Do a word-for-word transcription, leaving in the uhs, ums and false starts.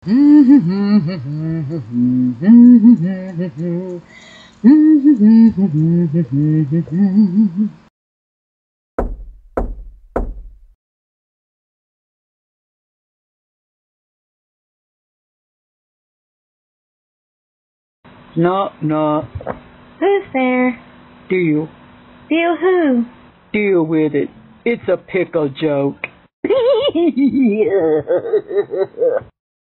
Knock, knock. Who's there? Deal. Deal who? Deal with it. It's a pickle joke.